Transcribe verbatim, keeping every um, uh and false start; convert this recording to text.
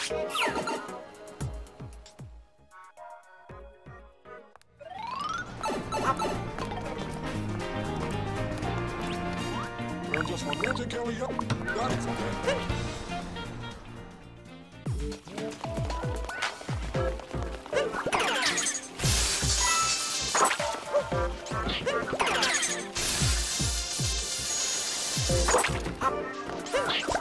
Well, just one minute, Kelly. Yep, got it. Up.